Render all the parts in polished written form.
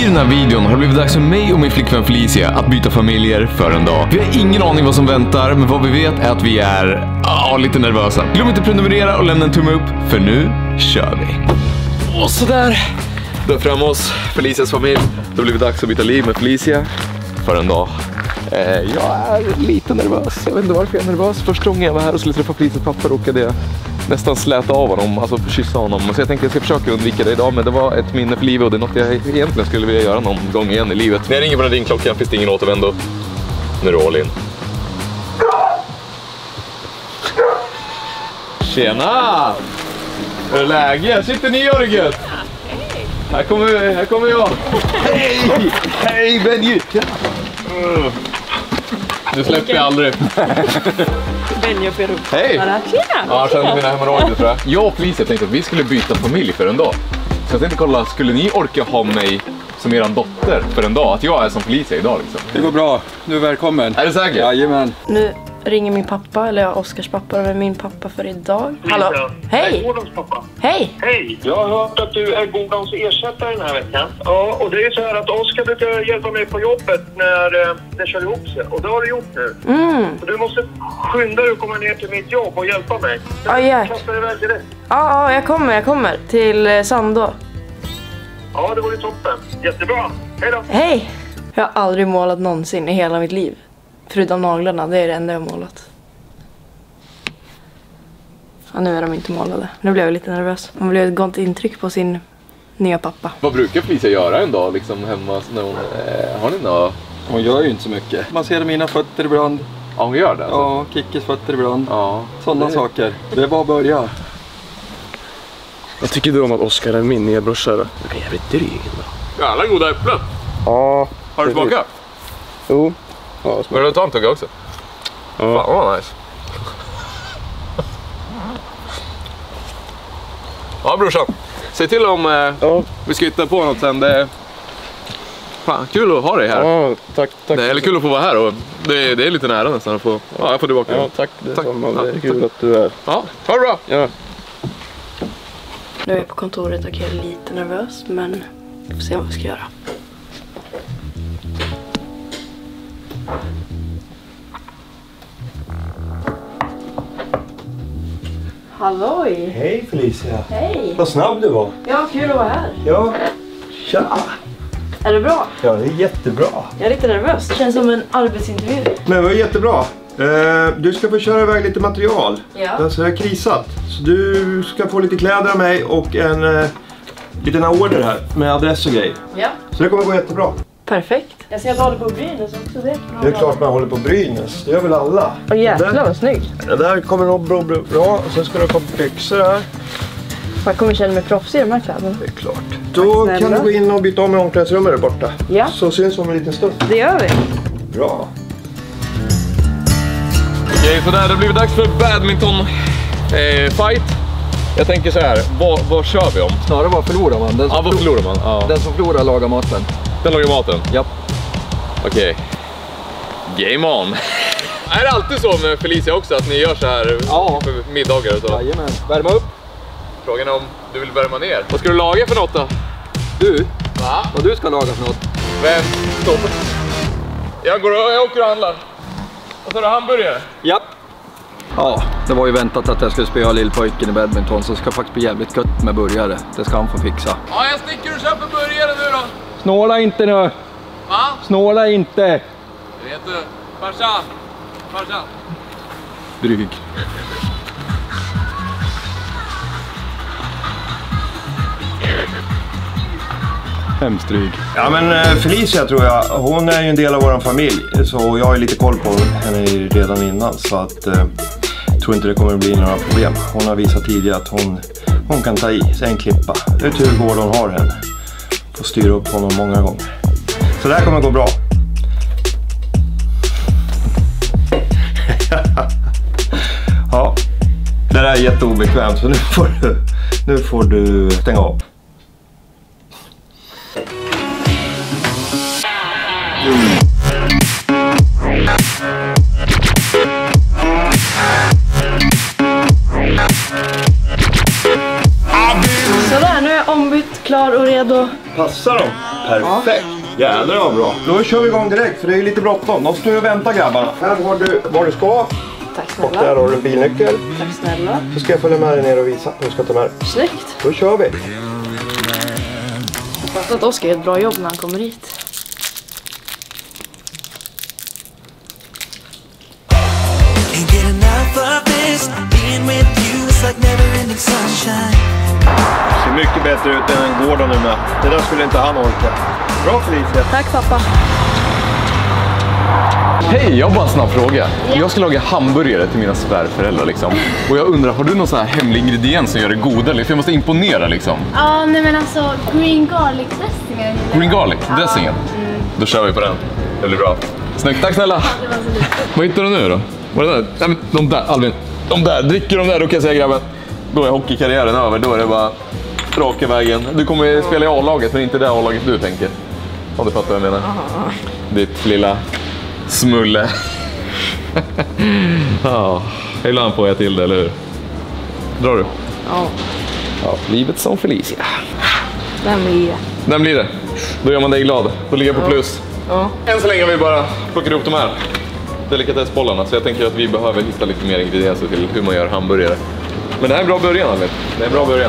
den här videon har det blivit dags för mig och min flickvän Felicia att byta familjer för en dag. Vi har ingen aning vad som väntar, men vad vi vet är att vi är lite nervösa. Glöm inte att prenumerera och lämna en tumme upp, för nu kör vi. Och sådär. Då fram oss, Felicias familj. Då blir det dags att byta liv med Felicia för en dag. Jag är lite nervös. Jag vet inte varför jag är nervös. Första gången jag var här och skulle träffa Felicias pappa råkade jag nästan släta av honom, alltså kyssa honom. Så jag tänkte jag ska försöka undvika det idag, men det var ett minne för livet och det är något jag egentligen skulle vilja göra någon gång igen i livet. När jag ringer på den ringklockan finns det ingen återvändo. Nu är det all in. Tjena! Hur är läget? Sitter ni, Jörgen? Här kommer jag. Hej! Hej, Benji! Nu släpper jag aldrig. Benji och Peru. Hej! Tjena! Ja, jag känner mina hemorrojder, tror jag. Jag och Felicia tänkte att vi skulle byta familj för en dag. Så jag tänkte kolla, skulle ni orka ha mig som eran dotter för en dag? Att jag är som Felicia idag liksom. Det går bra, du är välkommen. Är det säkert? Jajamän. Nu ringer min pappa, eller Oskars pappa, med min pappa för idag. Hallå? Hej! Gordons pappa. Hej! Hej! Jag har hört att du är Gordons ersättare den här veckan. Ja, och det är så här att Oskar brukar hjälpa mig på jobbet när det kör ihop sig. Och det har du gjort nu. Så du måste skynda dig att komma ner till mitt jobb och hjälpa mig. Ja. Kastar iväg direkt. Ja, jag kommer till Sandå. Ja, det var ju toppen. Jättebra. Hej då! Hej! Jag har aldrig målat någonsin i hela mitt liv. Förutom naglarna, det är det enda jag har målat. Ja, nu är de inte målade. Nu blev jag lite nervös. Man blev ett gott intryck på sin nya pappa. Vad brukar Felicia göra en dag liksom hemma när hon... har ni något? Hon gör ju inte så mycket. Man ser mina fötter ibland. Ja, hon gör det alltså. Ja, Kickes fötter ibland. Ja. Sådana saker. Det är bara att börja. Vad tycker du om att Oskar är min nya brorsa då? Jag är jävligt dryg då. Jävla goda äpplen. Ja. Har du smakat? Jo. Ja, Men du ta en tugga också? Ja. Fan vad nice. Ja brorsan, säg till om vi ska hitta på något sen. Det är fan kul att ha dig här. Ja, tack. Det är kul att få vara här och det är lite nära nästan att få. Ja, jag får tillbaka. Ja, tack. Det är kul att du är. Ja, ha det bra. Ja. Nu är jag på kontoret och jag är lite nervös, men vi får se vad vi ska göra. Halloj! Hej Felicia! Hej! Vad snabb du var! Ja, kul att vara här. Ja, tja! Är det bra? Ja, det är jättebra. Jag är lite nervös. Det känns som en arbetsintervju. Men det var jättebra. Du ska få köra iväg lite material. Ja. Alltså det är krisat. Så du ska få lite kläder av mig och en liten order här med adress och grejer. Ja. Så det kommer gå jättebra. Perfekt. Jag ser att du håller på Brynäs också. Det är klart man håller på Brynäs. Det gör väl alla. Åh jävlar vad snygg. Det där kommer nog bra. Och sen ska du få byxor här. Man kommer känna mig proffsig i de här kläderna. Det är klart. Då kan du gå in och byta om i omklädningsrummet där borta. Ja. Så syns vi om en liten stund. Det gör vi. Bra. Okej, så där har det blivit dags för badminton fight. Jag tänker så här, vad kör vi om? Snarare vad förlorar man? Den som vad förlorar man? Ja. Den som förlorar lagar maten. Den lagar maten? Japp. Okej. Game on. Är det alltid så med Felicia också att ni gör så här för middagar och så? Jajamän. Värma upp. Frågan är om du vill värma ner. Vad ska du laga för något då? Du? Va? Vad du ska laga för något? Vem? Stopp. Jag åker och handlar. Och så är det hamburgare. Japp. Ja, det var ju väntat att jag skulle spela lillpojken i badminton, så det ska faktiskt bli jävligt gött med burgare. Det ska han få fixa. Ja, jag sticker och köper burgare nu då. Snåla inte nu! Va? Snåla inte! Det vet du. Farsan. Dryg. Hemskt dryg. Ja men Felicia tror jag, hon är ju en del av våran familj. Så jag har lite koll på henne redan innan. Så att jag tror inte det kommer att bli några problem. Hon har visat tidigare att hon kan ta i sig en klippa. Det är tur Gordon har henne. Får styra upp honom många gånger. Så det här kommer att gå bra. Ja, det där är jätteobekvämt. Så nu får du stänga av. Sådär, nu är jag ombytt, klar och redo. Passar de? Perfekt. Jädrar vad bra. Då kör vi igång direkt för det är lite bråttom. De står ju och väntar grabbarna. Här har du var du ska. Tack Och snälla. där har du en bilnyckel. Tack snälla. Så ska jag följa med dig ner och visa hur du ska ta med dig. Snyggt. Då kör vi. Jag fattar att Oskar gör ett bra jobb när han kommer hit. Det ser mycket bättre ut än Gordon nu med. Det där skulle inte han orka. Bra Felicia. Tack pappa. Hej, jag har bara en snabb fråga. Jag ska laga hamburgare till mina svärföräldrar liksom. Och jag undrar, har du någon sån här hemlig ingrediens som gör det godare? För jag måste imponera liksom. Ja, nej men alltså green garlic dressingen. Green garlic dressingen. Då kör vi på den. Det blir bra. Snyggt, tack snälla. Det var så lite. Vad hittar du nu då? Vad är det där? Nej, men de där, Albin. De där, dricker de där, då kan jag säga grabben. Då är hockeykarriären över, då är det bara raka vägen. Du kommer spela i A-laget, men inte det A-laget du tänker. Om du fattar vad jag menar. Ditt lilla smulle. Ja, ibland får jag till det, eller hur? Drar du? Ja. Ja, livet som Felicia. Den blir det. Då gör man dig glad. Då ligger jag på plus. Ja. Än så länge har vi bara plockat ihop de här delikatessbollarna. Så jag tänker att vi behöver hitta lite mer ingredienser till hur man gör hamburgare. Men det här är en bra början, Albin. Det är en bra början.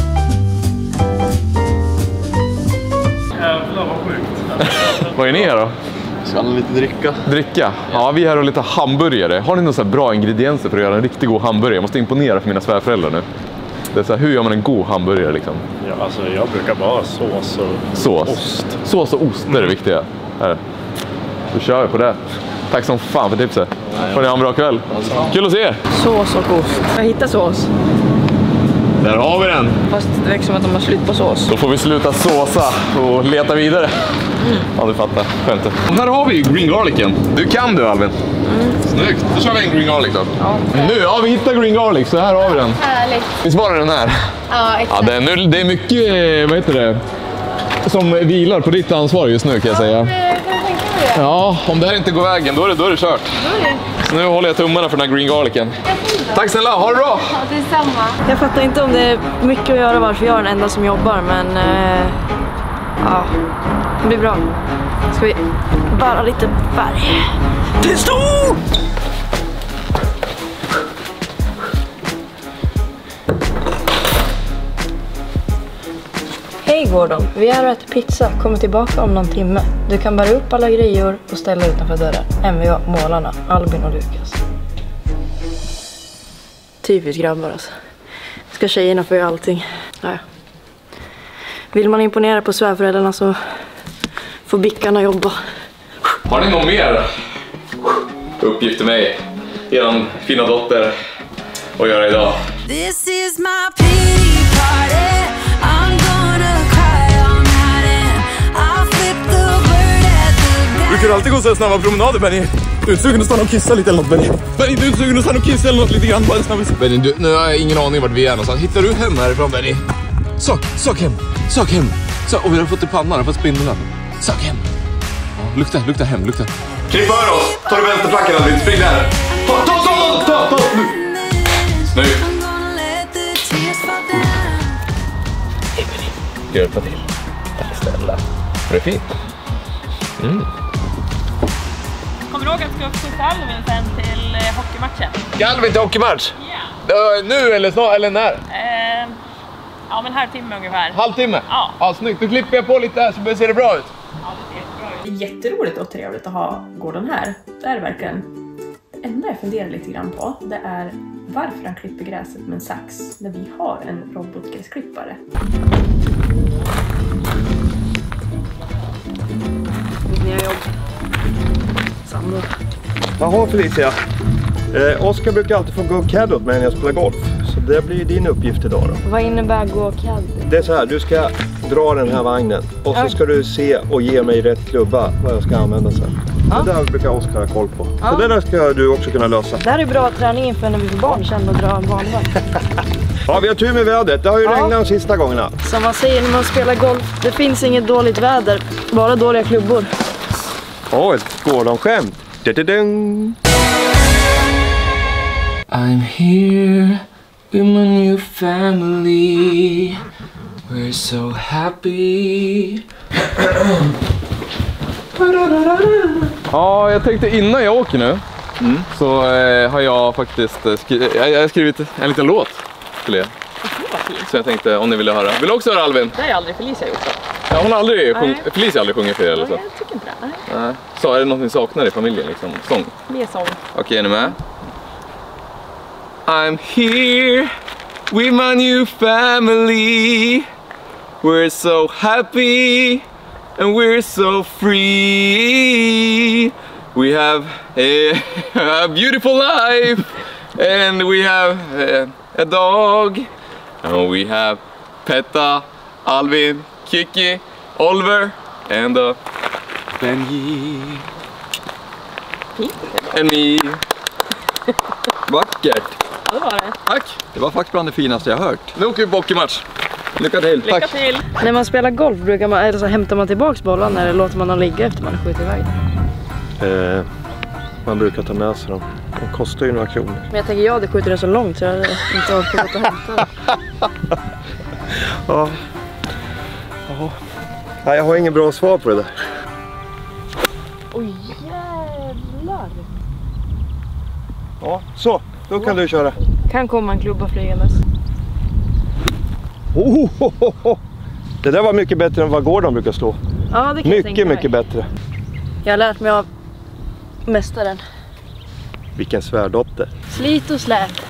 Jävlar vad sjukt. Vad är ni här då? Ska han lite dricka? Dricka? Ja, vi är här och lite hamburgare. Har ni några så här bra ingredienser för att göra en riktigt god hamburgare? Jag måste imponera för mina svärföräldrar nu. Det är så här, hur gör man en god hamburgare liksom? Ja, alltså jag brukar bara sås och ost. Sås och ost, det är det viktiga. Här. Då kör vi på det. Tack som fan för tipset. Får ni ha en bra kväll. Kul att se er. Sås och ost. Jag hittar sås. Där har vi den. Fast det verkar som att de har slut på sås. Då får vi sluta såsa och leta vidare. Ja, du fattar. Skämtet. Här har vi green garlicen. Du kan du, Albin. Snyggt. Då kör vi en green garlic då. Ja. Nu, ja, vi hittar green garlic, så här har vi den. Härligt. Visst var det den här? Ja, Ja, exakt. det är mycket, vad heter det, som vilar på ditt ansvar just nu kan jag säga. Jag kan tänka mig det. Ja, om det här inte går vägen, då är det kört. Så nu håller jag tummarna för den här green garlicen. Tack snälla, ha det bra! Ja, detsamma. Jag fattar inte om det är mycket att göra varför jag är den enda som jobbar, men ja, det blir bra. Ska vi bara lite färg. Testo! Hej Gordon, vi är här och äter pizza. Kommer tillbaka om någon timme. Du kan bära upp alla grejer och ställa utanför dörren. MVA, målarna, Albin och Lukas. Typiskt grabbar alltså. Ska tjejerna få göra allting. Naja. Vill man imponera på svärföräldrarna så får bickarna jobba. Har ni någon mer uppgift till mig, eran fina dotter, att göra idag? This is my pity party. I'm gonna cry all night and I'll flip the bird at the Du kan alltid gå så snabba promenader, Benny. Du är inte sugen att stanna och kissa lite eller något, Benny? Benny, du är inte sugen att stanna och kissa eller något lite grann? Bara snabbis. Benny, nu har jag ingen aning vart vi är någonstans. Hittar du hem härifrån, Benny? Sak hem. Och vi har fått i pannan, har fått spindlarna. Sak hem. Ja, lukta hem. Kryp för oss. Ta du vänsterflacken, Albin. Spring där. Ta. Snyggt. I'm gonna let the tears fall down. Hjälpa till. Tack snälla. Det är fint. Kommer du ihåg att du ska upp Alvin sen till hockeymatchen? Alvin till hockeymatch? Ja. Nu eller snart, eller när? Ja, men en halvtimme ungefär. Halvtimme? Ja. Ja, snyggt. Då klipper jag på lite här så ser det bra ut. Ja, det ser jättebra ut. Det är jätteroligt och trevligt att ha Gordon här. Det är verkligen. Det enda jag funderar lite grann på, det är varför han klipper gräset med en sax när vi har en robotgräsklippare. Mitt nya jobb. Samma. Jaha Felicia. Oskar brukar alltid få gå CAD åt mig när jag spelar golf. Så det blir din uppgift idag då. Vad innebär gå CAD? Det är så här, du ska dra den här vagnen. Och så ska du se och ge mig rätt klubba vad jag ska använda sen. Ja. Det där brukar Oskar ha koll på. Ja. Så det där ska du också kunna lösa. Det här är bra träning inför när vi får barn sen och dra en barnvagn. Ja, vi har tur med vädret. Det har ju regnat de sista gångerna. Som man säger när man spelar golf, det finns inget dåligt väder, bara dåliga klubbor. Åh, ett Gordon-skämt. I'm here We're my new family. We're so happy. Ja, jag tänkte innan jag åker nu så har jag faktiskt jag har skrivit en liten låt till er. Så jag tänkte om ni ville höra. Vill du också höra, Alvin? Det har aldrig Felicia gjort. Ja, hon har aldrig Felicia har aldrig sjungit för er eller så? Nej, jag tycker inte det. Nej. Så är det något ni saknar i familjen liksom? Sång? Mer sång. Okej, är ni med? I'm here with my new family. We're so happy and we're so free. We have a beautiful life and we have a dog and we have Petta, Alvin, Kiki, Oliver and Benji and me. Vackert. Ja, det var det. Tack! Det var faktiskt bland det finaste jag har hört. Nu åker vi på hockeymatch. Lycka till. Lycka till. När man spelar golf brukar man, eller så hämtar man tillbaks bollen eller låter man den ligga efter man har skjutit iväg den? Man brukar ta med sig dem. De kostar ju några kronor. Men jag tänker, jag hade skjutit den så långt så jag hade inte orkat att hämta den. Ja. Ja. Nej, jag har ingen bra svar på det där. Oj, jävlar! Ja, så. Då kan du köra. Kan komma en klubba flygandes. Det där var mycket bättre än vad Gordon brukar slå. Ja, det kan jag tänka mig. Mycket bättre. Jag har lärt mig av mästaren. Vilken svärdotter. Slit och slät.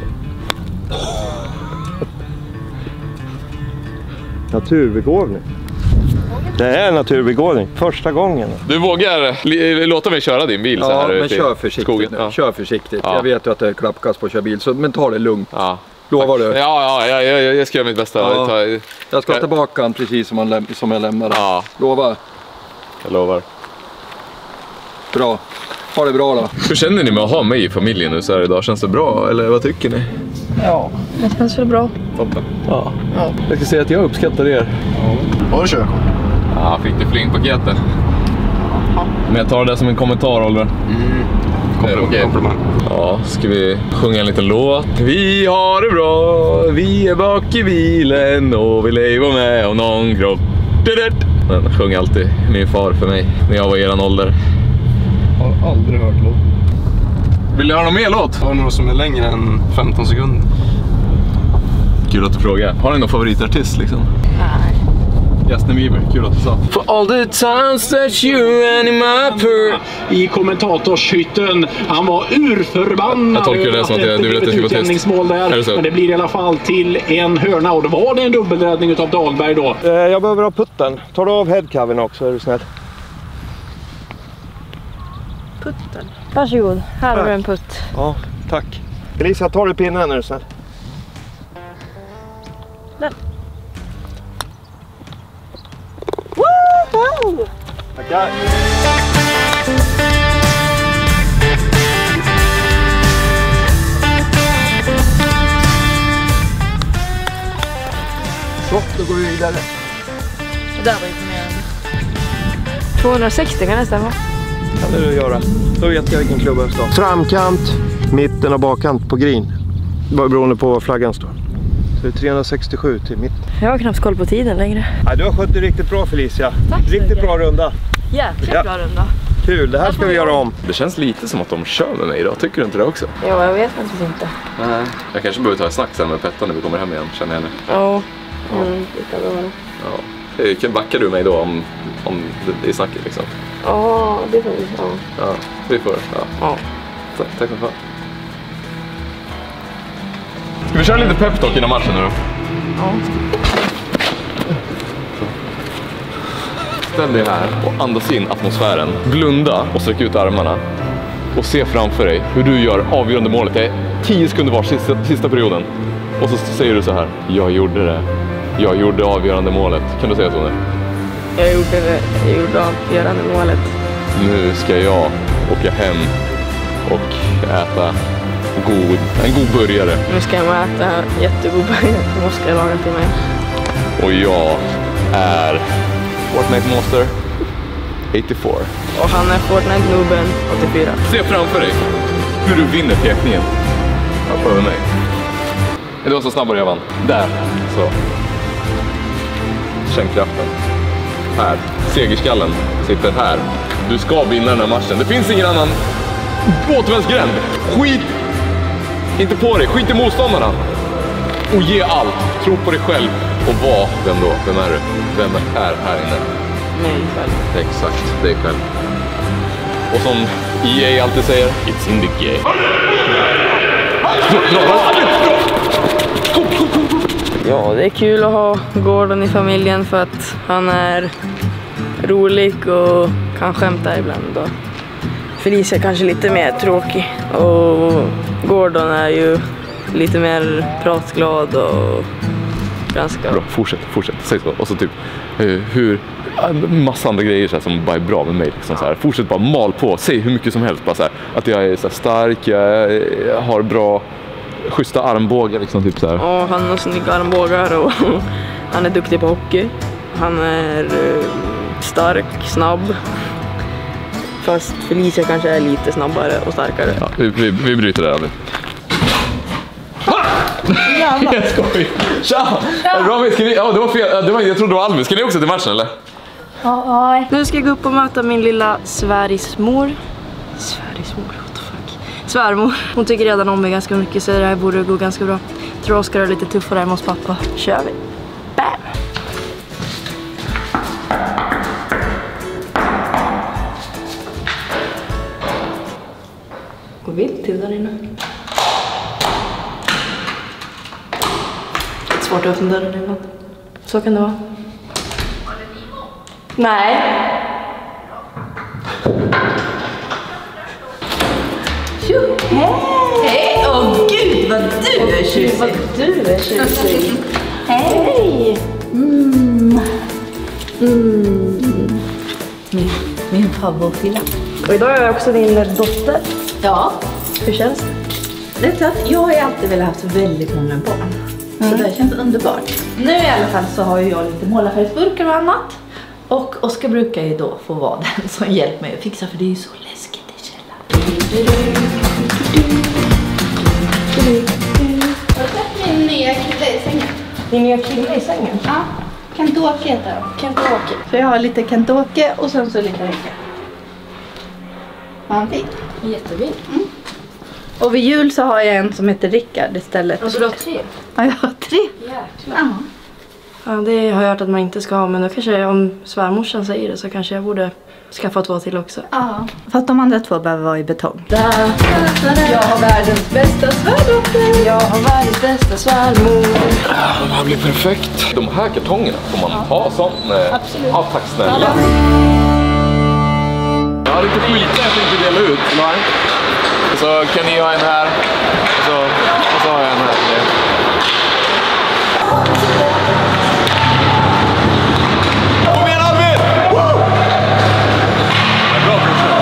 Naturbegåvning. Det är en naturbegåvning. Första gången. Du vågar låta mig köra din bil så här men ute i kör försiktigt skogen. nu. Ja. Kör försiktigt. Ja. Jag vet ju att det är klappkast på att köra bil, så, men ta det lugnt. Ja. Lovar du? Ja, jag ska göra mitt bästa. Ja. Jag ska tillbaka han precis som jag lämnade. Ja. Lovar? Jag lovar. Bra. Ha det bra då. Hur känner ni med att ha mig i familjen nu så här idag? Känns det bra eller vad tycker ni? Ja, det känns väl bra. Toppen. Ja. Jag ska säga att jag uppskattar er. Har du kört? Ja, fick du flingpaketet? Men jag tar det som en kommentar, Oliver. Komplimang. Ja, ska vi sjunga en liten låt? Vi har det bra, vi är bak i bilen och vi lever med om någon kropp. Den sjöng alltid min far för mig när jag var i eran ålder. Har aldrig hört låt. Vill du höra någon mer låt? Har du något som är längre än 15 sekunder? Kul att du frågar. Har ni någon favoritartist liksom? Nej. Justin Bieber, kul att du sa. For all the times that you ran in my purse. I kommentatorshytten. Han var urförbannad. Jag tolkar det som att du vill att det ska vara utjämningsmål där. Men det blir i alla fall till en hörna. Och då var det en dubbelräddning utav Dahlberg då. Jag behöver ha putten. Tar du av headcovern också, är du snäll? Putten. Varsågod, här har du en putt. Ja, tack. Elisa, tar du pinnen när du är snäll? Den. Woohoo! Tackar. Så, då går vi vidare. Det där var imponerande. 260 kan det stämma. Kan du göra. Då vet jag vilken klubba jag står. Framkant, mitten och bakkant på green. Bara beroende på var flaggan står. Så det är 367 till mitt. Jag har knappt koll på tiden längre. Ja, du har skött det riktigt bra, Felicia. Tack så riktigt mycket. bra runda. Jäkligt Ja. bra runda. Kul, det här ska vi göra om. Det känns lite som att de kör med mig idag, tycker du inte det också? Jo, jag vet faktiskt inte. Nej. Jag kanske behöver ta ett snack sen med Petta när vi kommer hem igen, känner jag nu. Ja, det kan vara. Ja. Backar du mig då om det är snacket liksom? Ja, det får vi. Ja, vi får. Ja. Tack så mycket. Ska vi köra lite peptalk innan matchen nu då? Ja. Ställ dig här och andas in atmosfären. Blunda och sträck ut armarna. Och se framför dig hur du gör avgörande målet. Det är 10 sekunder var sista perioden. Och så säger du så här: jag gjorde det. Jag gjorde avgörande målet. Kan du säga så nu? Jag gjorde avgörande målet. Nu ska jag åka hem och äta en god burgare. Nu ska jag äta jättegod burgare som Oskar lagar till mig. Och jag är Fortnite Monster 84. Och han är Fortnite-nubben 84. Se framför dig hur du vinner pekningen. Över mig. Det var så snabbare jag vann. Där, så. Känn kraften. Här. Segerskallen sitter här. Du ska vinna den här matchen. Det finns ingen annan återvändsgränd. Skit inte på dig. Skit i motståndarna. Och ge allt. Tro på dig själv. Och var vem då? Vem är du? Vem är här inne? Nej, själv. Exakt, det är själv. Och som EA alltid säger, it's in the game. Ja, det är kul att ha Gordon i familjen för att han är rolig och kan skämta ibland. Och Felicia är kanske lite mer tråkig. Och Gordon är ju lite mer pratglad och ganska... Bra, fortsätt, säg så. Och så typ, hur... Massa andra grejer så här, som bara är bra med mig. Liksom, så här. Fortsätt bara mal på, säg hur mycket som helst. Bara, så här, att jag är så här, stark, jag har bra... schyssta armbågar liksom typ så här. Ja, han har snygga armbågar och han är duktig på hockey. Han är stark, snabb. Fast Felicia kanske är lite snabbare och starkare. Ja, vi bryter där aldrig. Jag skojar. Tja! Robin, ska ni... Ja, det var fel. Jag trodde det var Alvin. Ska ni också till matchen eller? Ja. Nu ska jag gå upp och möta min lilla svärmor. Svärmor. Hon tycker redan om mig ganska mycket så det här borde gå ganska bra. Jag tror Oskar är lite tuffare hemma hos pappa. Kör vi. Bam! Gå vilt till där inne. Svårt att öppna dörren ibland. Så kan det vara. Nej. Hej! Åh gud vad du är tjusig! Hej! Min favoritfilla. Och idag är jag också din dotter. Ja. Hur känns det? Det är klart, jag har ju alltid velat haft väldigt många barn. Så det känns underbart. Nu i alla fall så har ju jag lite målarfärgsburkar och annat. Och Oskar brukar ju då få vara den som hjälper mig att fixa, för det är ju så läskigt i källaren. Har du sett min nya kille i sängen? Din nya kille i sängen? Ja, Kent-Åke heter han. Kent-Åke. Så jag har lite Kent-Åke och sen så lite Rickard. Var han fin? Jättefin. Och vid jul så har jag en som heter Rickard istället. Alltså du har 3? Ja, jag har 3. Ja. Ja, det har jag hört att man inte ska ha, men då kanske om svärmorsan säger det så kanske jag borde skaffa 2 till också. Ja, fast de andra 2 behöver vara i betong. Jag har världens bästa svärdotter. Jag har världens bästa svärmor. Det här blir perfekt. De här kartongerna får man ha sånt. Absolut. Ja, tack snälla. Jag har lite skit jag tänkte dela ut. Så kan ni ha en här. Och så har jag en här. Kom igen Alvin! Woo! Bra brorsan.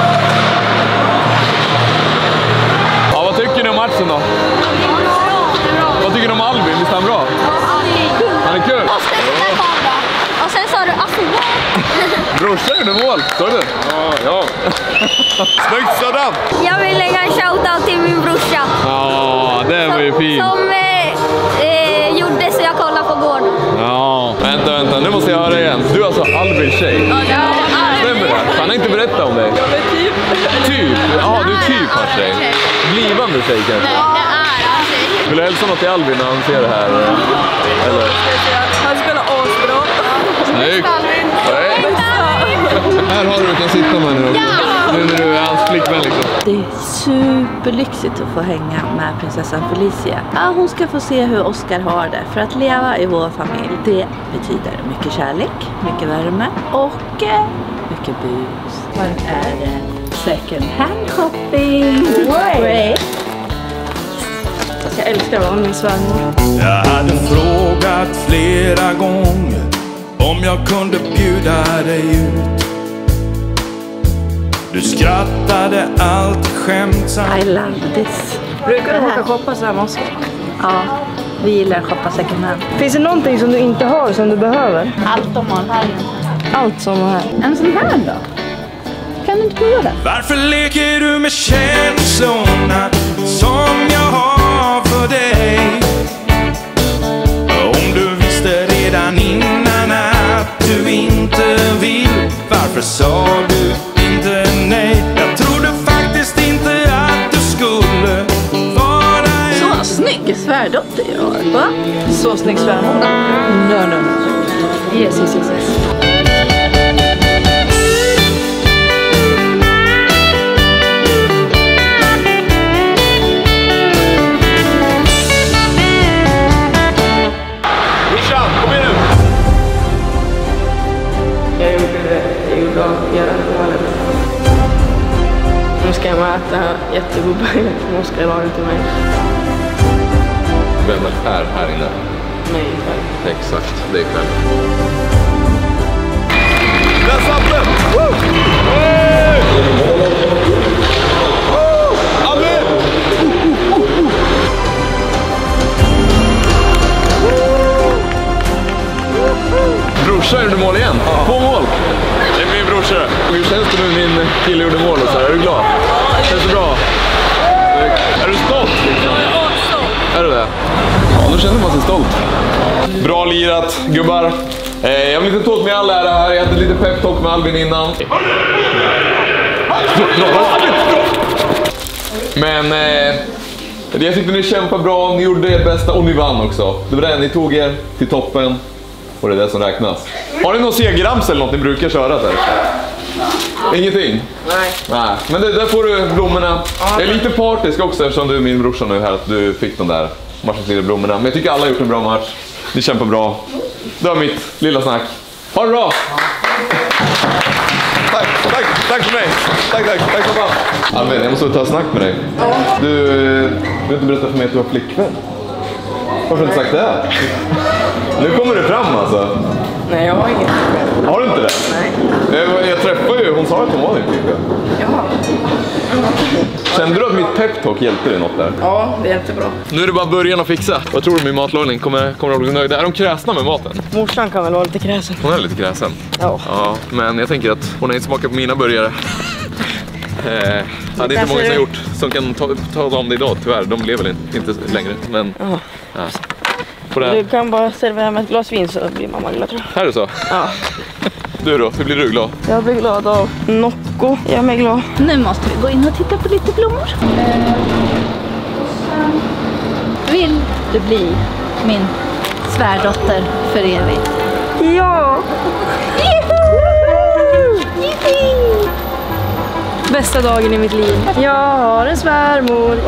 Ja, vad tycker ni om matchen då? Vad tycker du om Alvin? Visst är han bra? Han är kul. Och sen sa du Afro. Brorsan gjorde mål, står du? Ja. Snyggt sådan! Jag vill lägga en shoutout till min brorsa. Ja, det var ju fint. Som gjorde så jag kollar på Gordon. Ja, vänta, nu måste jag höra igen. Du är alltså Alvins tjej? Ja, stämmer det? Han har inte berättat om dig. Ja, men typ. Typ? Ja, du är typ hans tjej. Blivande tjej kanske? Nej, det är hans tjej. Vill du hälsa något till Alvin när han ser det här? Eller? Han spelar asbra. Snyggt! Här har du kan sitta med nu också. Nu när du är hans flickvän liksom. Det är superlyxigt att få hänga med prinsessan Felicia. Ja, hon ska få se hur Oskar har det. För att leva i vår familj, det betyder mycket kärlek, mycket värme och mycket bus. Man är second hand shopping. Great. Jag älskar att vara min svärmor. Jag hade frågat flera gånger om jag kunde bjuda dig ut. Du skrattade allt skämtsamt. I love this. Brukar du åka shoppa så här med Oskar? Ja, vi gillar att shoppa second hand. Finns det någonting som du inte har som du behöver? Allt de har här. Allt som är här. En sån här då? Kan du inte prova det? Varför leker du med känslorna som jag har för dig? sa du inte nej. Jag trodde faktiskt inte att du skulle vara Så snygg svärdotter jag har, va? Så snygg svärdotter. No. Yes. Nu ska jag äta jättegoda som Oskar lagar till mig. Vem är här inne? Mig själv. Exakt, det är själv. Där satt den! Woo! Hey! Oh! Amen! Brorsa gjorde mål igen. 2 mål. Det är min brorsa. Hur känns det nu min kille gjorde mål och så här? Är du glad? Känns det bra? Är du stolt? Är du det? Ja, nu känner man sig stolt. Bra lirat, gubbar. Jag vill inte ta åt mig all ära här. Jag hade lite pep-talk med Albin innan. Men jag tyckte ni kämpade bra. Ni gjorde ert bästa och ni vann också. Det var det, ni tog er till toppen. Och det är det som räknas. Har ni någon segerrams eller något ni brukar köra där? Ingenting? Nej. Men där får du blommorna. Jag är lite partisk också eftersom du är min brorsa nu här. Att du fick de där matchens blommorna. Men jag tycker alla har gjort en bra match. Ni kämpar bra. Det var mitt lilla snack. Ha det bra! Tack för mig. Tack så fan. Albin, jag måste ta ett snack med dig. Du har inte berättat för mig att du har flickvän. Varför har du inte sagt det här? Nu kommer det fram alltså. Nej, jag har inget. Har du inte det? Nej. Jag träffade ju, hon sa att hon var din flickvän. Jaha. Kände du att mitt pep-talk hjälpte dig något där? Ja, det är jättebra. Nu är det bara början att fixa. Vad tror du med matlagning? Kommer de bli nöjda? Är de kräsna med maten? Morsan kan väl vara lite kräsen. Hon är lite kräsen? Ja. Men jag tänker att hon har inte smakat på mina burgare. Det är inte många som har gjort som kan ta om det idag, tyvärr. De lever inte längre. Men, du kan bara servera med ett glas vin så blir mamma glad, tror jag. Är det så? Ja. Du då? Hur blir du glad? Jag blir glad av Nocco. Jag är mig glad. Nu måste vi gå in och titta på lite blommor. Vill du bli min svärdotter för evigt? Ja! Bästa dagen i mitt liv. Jag har en svärmor.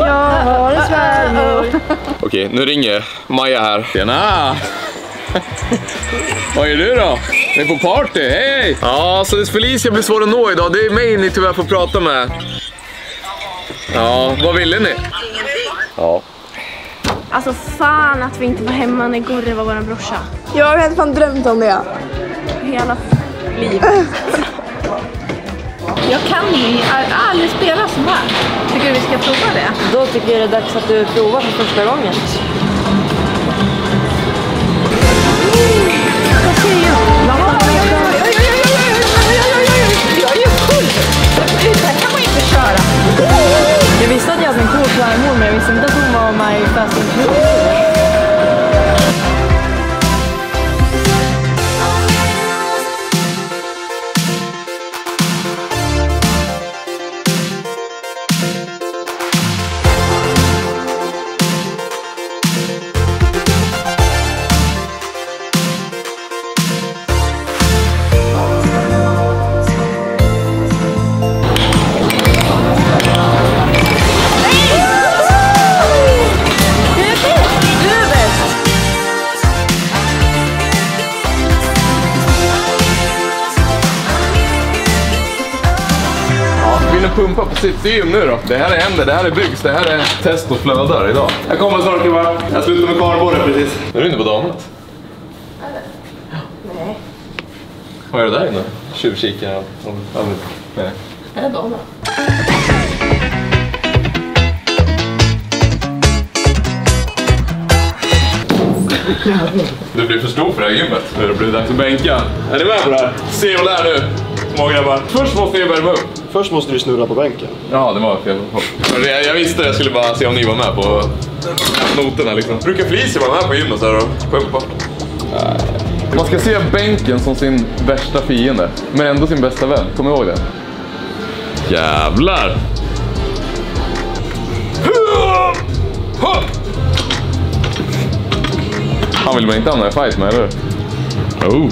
Okej, nu ringer Maja här. Tjena! Vad är du då? Ni är på party, hej! Ja, så det är Felicia blir svår att nå idag. Det är mig ni tyvärr får prata med. Ja, vad ville ni? Ja. Alltså fan att vi inte var hemma när Gorre var vår brorsa. Jag har helt fan drömt om det. Hela livet. Jag kan aldrig spela så här. Tycker du vi ska prova det? Då tycker jag det är dags att du provar för första gången. Jag visste att jag hade en cool svärmor, men jag visste inte att hon var med i Fast and Furious. Pumpa på sitt gym nu då. Det här är händer, det här är byggs, det här är test och flödar idag. Jag kommer snart till bara. Jag slutar med kardborren precis. Är du inne på damet? Nej. Vad är det där inne? Tjuvkikare och nej. Är det damen? Du blir för stor för det här gymmet. Nu blir det dags att bänka. Är ni med på det här? Se vad det är nu. Små grabbar. Först måste ni värma upp. Först måste du snurra på bänken. Ja, det var fel. Jag visste det. Jag skulle bara se om ni var med på noterna liksom. Brukar Felicia vara med på gymmet så här och pumpa? Man ska se bänken som sin värsta fiende, men ändå sin bästa vän. Kom ihåg det. Jävlar! Han vill man inte hamna i fight med, eller? Oh.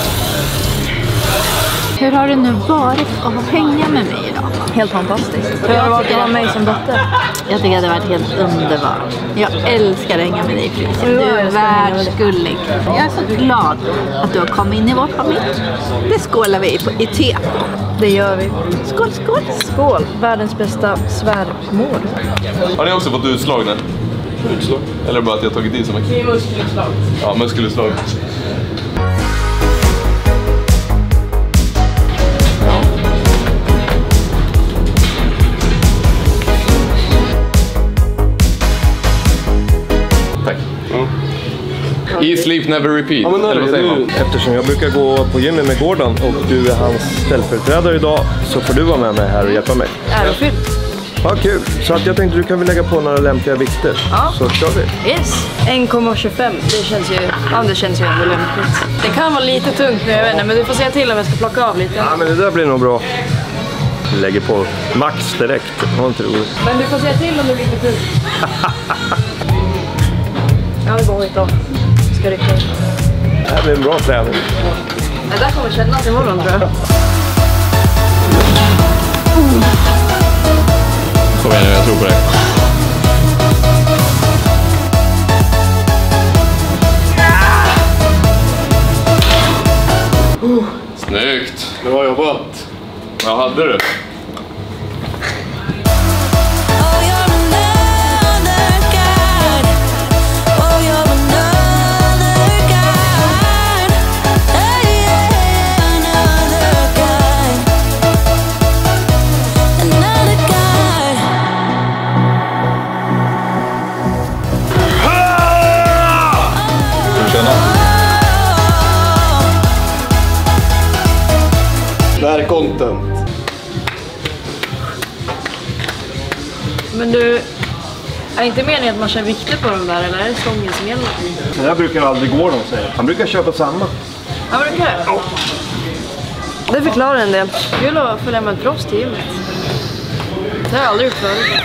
Hur har det nu varit att hänga med mig idag? Helt fantastiskt. Hur har det varit att ha mig som dotter? Jag tycker att det har varit helt underbart. Jag älskar att hänga med dig, Felicia. Du är världsgullig. Jag är så glad att du har kommit in i vår familj. Det skålar vi i te. Det gör vi. Skål, skål. Skål. Världens bästa svärmor. Har ni också fått utslag nu? Utslag? Eller bara att jag har tagit i så mycket? Det är muskelutslag. Ja, muskelutslag. Tack. Eat, sleep, never repeat. Ja, men eller vad säger man? Eftersom jag brukar gå på gymmet med Gordon och du är hans ställföreträdare idag, så får du vara med mig här och hjälpa mig. Ärofyllt. Ja, kul. Så att jag tänkte du kan väl lägga på några lämpliga vikter. Ja. Så kör vi. Yes. 1,25. Det känns ju ändå lämpligt. Det kan vara lite tungt nu, jag vet inte, men du får säga till om jag ska plocka av lite. Ja, men det där blir nog bra. Lägger på max direkt. Var inte roligt. Men du får säga till om det blir lite tungt. Ja, det går inte av. Ska rycka in. Det här blir en bra träning. Det där kommer kännas imorgon, tror jag. Kom igen nu, jag tror på det. Snyggt! Bra jobbat. Vad hade du? Det här är content. Men du, är inte meningen att man kör vikter på dem där, eller är det stången som gäller? Det här brukar aldrig Gordon säga. Han brukar köpa samma. Ja, brukar det? Ja. Det förklarar en del. Kul att följa med ett proffs till gymmet. Det har jag aldrig gjort förut.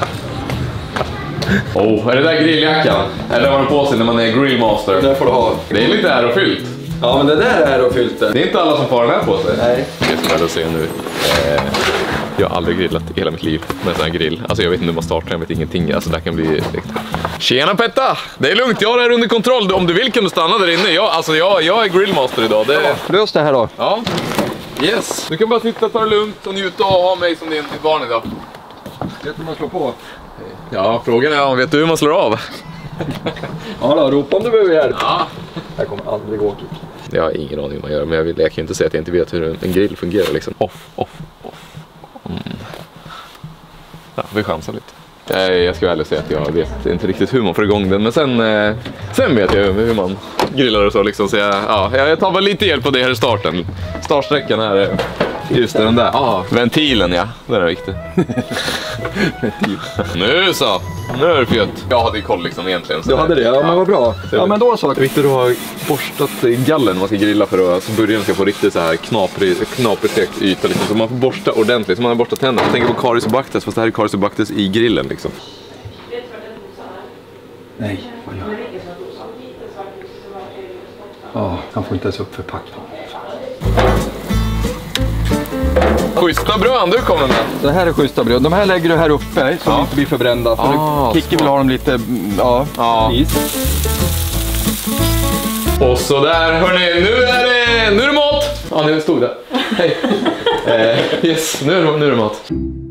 Är det där grilljackan? Eller har man på sig när man är grillmaster? Det får du ha. Det är lite ärofyllt. Ja, men det där är ärofyllt. Det är inte alla som får den här på sig. Nej. Det är som att se nu. Jag har aldrig grillat i hela mitt liv med en sån här grill. Alltså jag vet inte hur man startar, jag vet ingenting. Alltså det här kan bli... Tjena Petta! Det är lugnt, jag har det här under kontroll. Om du vill kan du stanna där inne. Jag är grillmaster idag. Lös det här då. Ja. Yes. Du kan bara sitta, ta det lugnt och njuta och ha mig som din barn idag. Vet du hur man slår på? Ja, frågan är, vet du hur man slår av? Ja då, ropa om du behöver hjälp. Ja. Jag kommer aldrig gå till. Jag har ingen aning hur man gör, men jag kan ju inte säga att jag inte vet hur en grill fungerar liksom. Off. Ja, vi chansar lite. Jag ska väl säga att jag vet inte riktigt hur man får igång den, men sen vet jag hur man grillar och så liksom. Så jag tar väl lite hjälp på det här i starten. Startsträckan här, just den där. Ventilen, ja. Den är viktig. Nu så. Nu är det fjöt. Jag hade ju koll liksom egentligen. Du hade det, ja men vad bra. Ja men då så. Det är viktigt att ha borstat gallen när man ska grilla för att början ska få riktigt så här knaperstekt yta liksom. Så man får borsta ordentligt, så man har borstat tänderna. Jag tänker på Karis och Baktes, fast det här är Karis och Baktes i grillen liksom. Nej, vad gör jag? Ja, han får inte ens upp förpackning. Schyssta bröd du kommer med. Det här är schyssta bröd. De här lägger du här uppe så de inte blir förbrända. För Kicki vill ha dem lite, is. Och så där, hörni, nu är det mat. Ja, nu stod det. Hej. Yes, nu är det mat.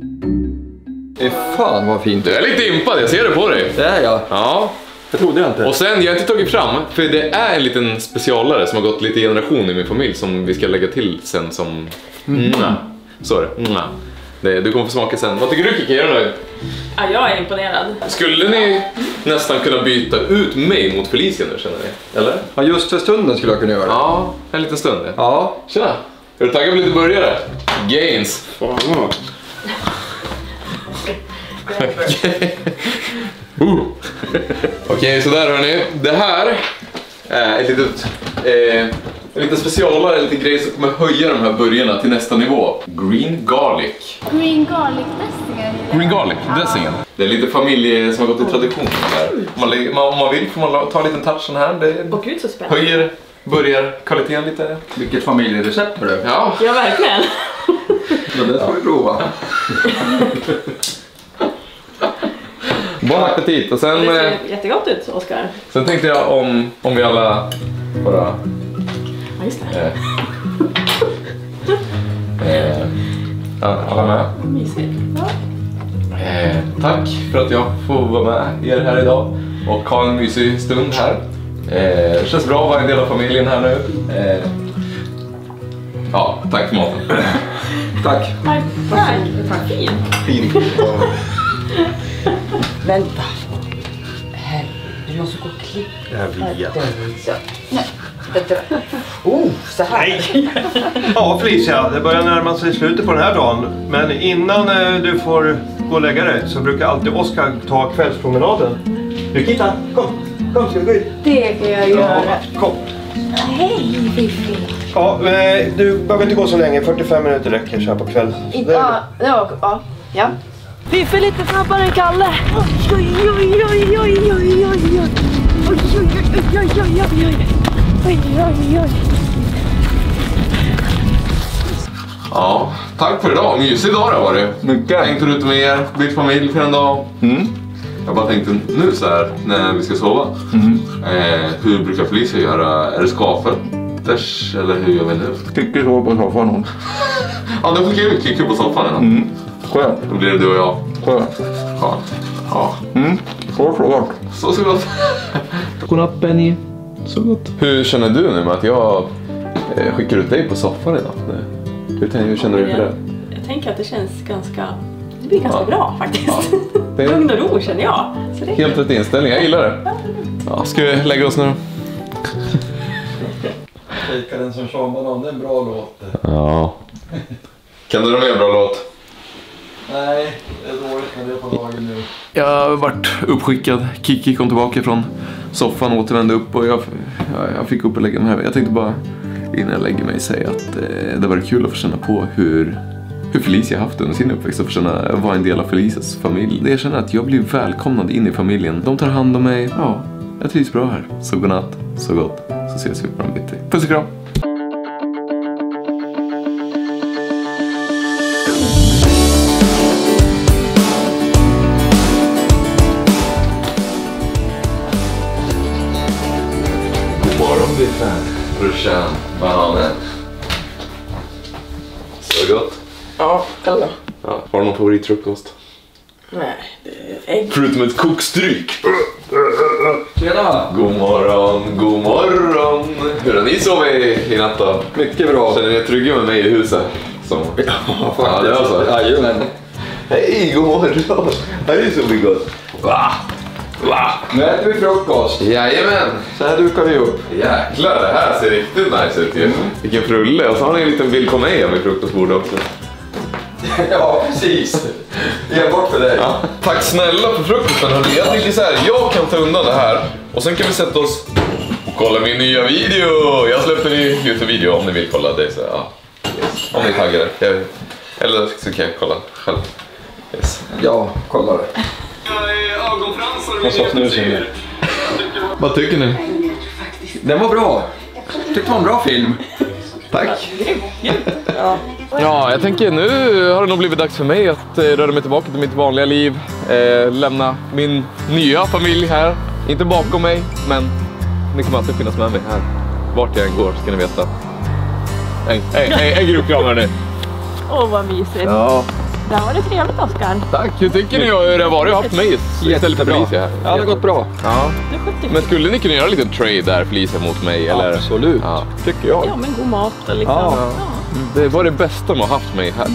Fan vad fint. Du är lite impad, jag ser det på dig. Det är jag. Ja. Det trodde jag inte. Och sen, jag har inte tagit fram, för det är en liten specialare som har gått lite generation i min familj som vi ska lägga till sen som... Så är det. Du kommer få smaka sen. Vad tycker du, Kiki? Är du nöjd? Ja, jag är imponerad. Skulle ni nästan kunna byta ut mig mot Felicia nu, känner ni? Eller? Ja, just för stunden skulle jag kunna göra det. Ja, en liten stund. Ja. Tjena. Är du taggad på lite burgare? Gains. Okej, så där hörni. Det här är ett litet En liten specialare, lite grej som kommer höja de här burgarna till nästa nivå. Green garlic. Green garlic dressing. Green garlic dressingen. Det är lite familje som har gått i tradition här. Om man vill får man ta en liten touch sån här. Det Gud, så spännande. höjer burgarkvaliteten lite. Vilket familjerecept har du? Ja. Ja, verkligen. Ja, det ska vi prova. Bon appetit. Och sen, Det ser jättegott ut, Oskar. sen tänkte jag om vi alla bara... Ja, just det. Alla med. Mysigt. Ja. Tack för att jag får vara med er här idag och ha en mysig stund här. Det känns bra att vara en del av familjen här nu. Ja, tack för maten. Tack. Tack. Fint. Vänta. Här, du måste gå och klippa. Så. Nej. Så här. Ja, Felicia, det börjar närma sig slutet på den här dagen. Men innan du får gå och lägga dig så brukar alltid Oskar ta kvällspromenaden. Rikita, kom, ska vi gå ut? Det kan jag göra. Kom. Hej, Fiffi. Ja, du behöver inte gå så länge, 45 minuter räcker så här på kväll. Ja. Fiffi lite snabbare än Kalle. Ja, tack för idag. Mysig dag det var det. Mycket. Hängde ut med er, bytt familj för en dag. Jag bara tänkte nu så här när vi ska sova. Hur brukar Felicia göra? Är det skafötters eller hur gör vi nu? Kicki sova på soffan. Ja, då skickar jag Kicki på soffan idag. Skönt. Då blir det du och jag. Skönt. Ja. Så gott. Så gott. Godnatt Benny. Så gott. Hur känner du nu med att jag skickar ut dig på soffan idag? Hur känner du för det? Jag tänker att det känns det blir ganska bra faktiskt. Det är Lugn och ro känner jag. Så det är helt rätt inställning, jag gillar det. Ja, ska vi lägga oss nu? Kika den som tjombanan, det är en bra låt. Ja. Kan du dra med en bra låt? Nej, det är dåligt när det är på lagen nu. Jag har varit uppskickad. Kiki kom tillbaka från soffan och återvände upp och jag fick upp och lägga mig här. Jag tänkte bara innan jag lägger mig säga att det var kul att få känna på hur Felicia haft under sin uppväxt och få känna vara en del av Felicias familj. Jag känner att jag blir välkomnad in i familjen. De tar hand om mig. Ja, jag trivs bra här. Så godnatt, så gott. Så ses vi på en bitti. Puss och kram! Brorsan, bananen. Så gott. Ja, Kalle. Ja, har du någon favoritfrukost? Nej, det är ägg. Förutom ett kokstryk. Tjena! God morgon, god morgon. Hur har ni sovit i natt då? Mycket bra. Känner ni er trygga med mig i huset? Ja, faktiskt. det var så. Jajamän. Hej, god morgon. Här är så mycket gott. Va? Nu äter vi frukost. Jajamän. Så här dukar vi upp. Jäklar, det här ser riktigt nice ut ju. Vilken frulle. Och så har ni en liten bild på mig med frukostbord också. Ja, precis. Enbart för dig. Ja. Tack snälla för frukosten hörni. Jag tänker så här, jag kan ta undan det här. Och sen kan vi sätta oss och kolla min nya video. Jag släppte en ny YouTube-video om ni vill kolla det. Så, ja. Yes. Om ni taggar det. Eller så kan jag kolla själv. Yes. Ja, kolla det. Vad sa nu? Vad tycker ni? Den var bra. Tyckte det var en bra film. Tack. Ja, jag tänker nu har det nog blivit dags för mig att röra mig tillbaka till mitt vanliga liv. Lämna min nya familj här. Inte bakom mig, men ni kommer alltid finnas med mig här. Vart jag än går ska ni veta. En gruppkram hörni. Åh, vad mysigt. Ja. Det här var det trevligt, Oskar. Tack, hur tycker ni hur det har varit att haft mig istället för Felicia här? Ja, det har gått bra. Ja. Men skulle ni kunna göra en liten trade där, Felicia mot mig? Eller? Absolut, ja. Tycker jag. Ja, men god mat och liksom. Ja. Det var det bästa med att ha haft mig här.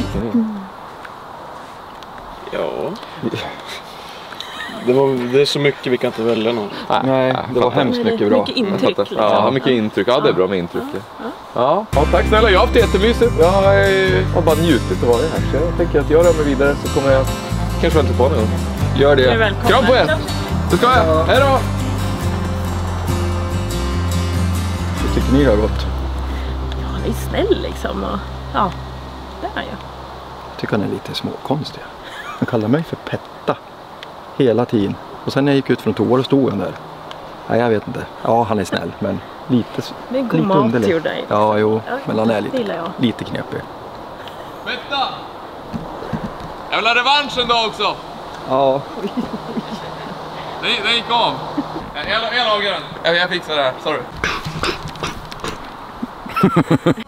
Ja. Det är så mycket vi kan inte välja någon. Nej, det var hemskt mycket bra. Mycket intryck. Liksom. Ja, mycket intryck. Ja, det är bra med intryck. Ja, tack snälla. Jag har haft det jättemysigt. Jag har bara njutit av att vara här. Så jag tänker att jag rör mig vidare så kommer jag kanske vänta på någon gång. Gör det. Kram på er! Det ska jag. Hej då! tycker ni har gått? Ja, han är snäll liksom. Och, ja, det är han ju. Jag tycker han är lite småkonstig. Han kallar mig för Petta hela tiden. Och sen när jag gick ut från toa, då stod han där. Nej, jag vet inte. Ja, han är snäll, men lite det är god mat underlig. till dig. Ja, jo, men han är det lite knepig. Petta! Jag vill ha revansch en dag också! Ja. Den gick av. Jag lagar den. Jag fixar det här, sorry.